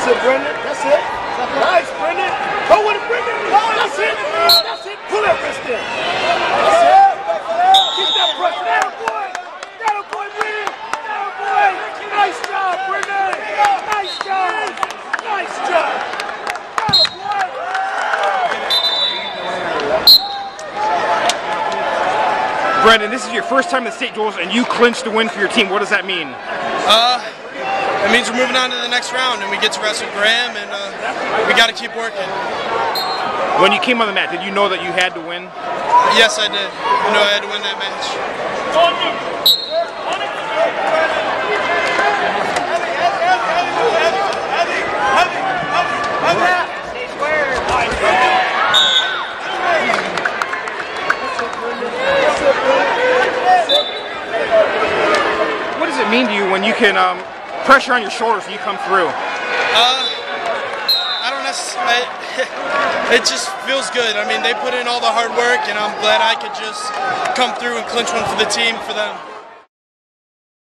That's it, Brendan. That's it. Nice, Brendan. Go with it, Brendan. That's it. That's it. Pull that wrist in. That's it. Keep that pressure. That boy. That boy, Brendan. That boy. Nice job, Brendan. Nice job. Nice job. That boy. Brendan, this is your first time in the state duels, and you clinched the win for your team. What does that mean? It means we're moving on to the next round, and we get to wrestle Graham, and we got to keep working. When you came on the mat, did you know that you had to win? Yes, I did. I know I had to win that match. What does it mean to you when you can pressure on your shoulders and you come through? I don't necessarily. It just feels good. I mean, they put in all the hard work, and I'm glad I could just come through and clinch one for the team for them.